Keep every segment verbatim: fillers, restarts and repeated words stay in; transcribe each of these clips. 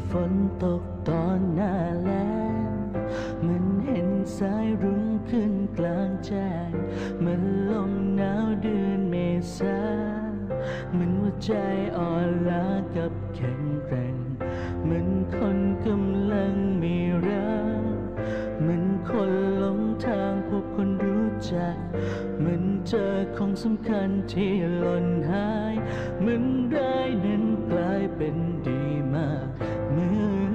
ฝนตกตอนหน้าแล้งมันเห็นสายรุ้งขึ้นกลางแจ้งมันลมหนาวเดือนเมษามันหัวใจอ่อนล้ากับแข็งแกร่งมันคนกำลังมีรักมันคนหลงทางพบคนรู้จักมันเจอของสำคัญที่หล่นหายมันได้นั้นกลายเป็นดีมากเหมื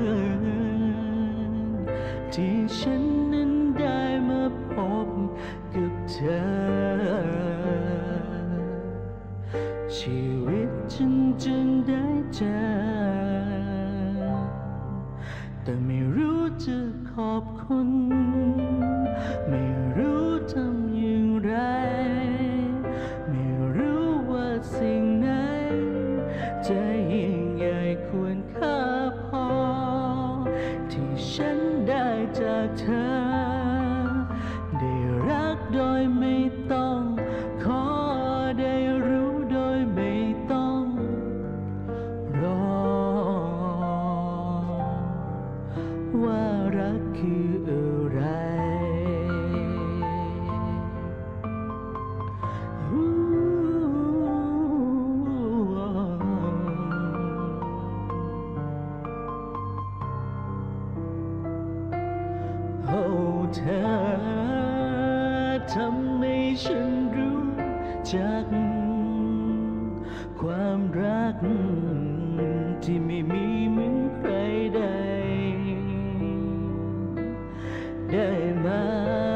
อนที่ฉันนั้นได้มาพบกับเธอชีวิตฉันจึงได้เจอแต่ไม่รู้จะขอบคุณไม่รู้ทำอย่างไรไม่รู้ว่าสิ่งไหนจะยิ่งใหญ่ควรค่าพอที่ฉันได้จากเธอได้รักโดยไม่ต้องขอได้รู้โดยไม่ต้องรอว่ารักคืออะไรโอ้เธอทำให้ฉันรู้จักความรักที่ไม่มีเหมือนใครใดได้มา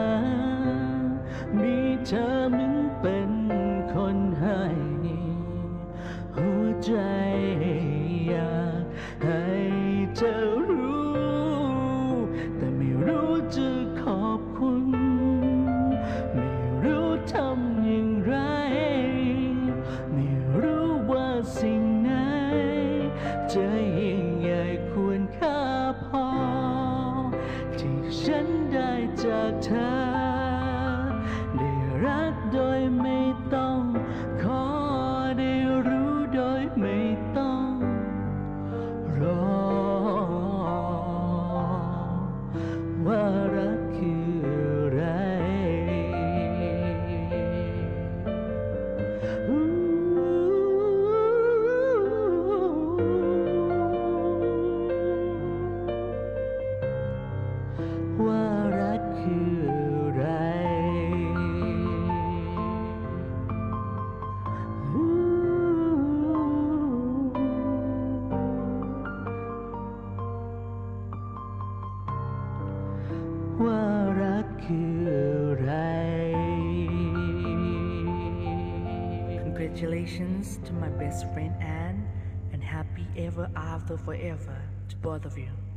มีเธอเหมือนเป็นคนให้หัวใจอยากให้เธอรู้แต่ไม่รู้จะขอบคุณไม่รู้ทำอย่างไรไม่รู้ว่าสิ่งไหนจะยิ่งใหญ่ควรค่าพอที่ฉันได้จากเธอได้รักโดยไม่ต้องขอได้รู้โดยไม่ต้องรอว่ารักคืออะไรว่ารักคืออะไรว่ารักคืออะไร Congratulations to my best friend Anne and happy ever after forever to both of you.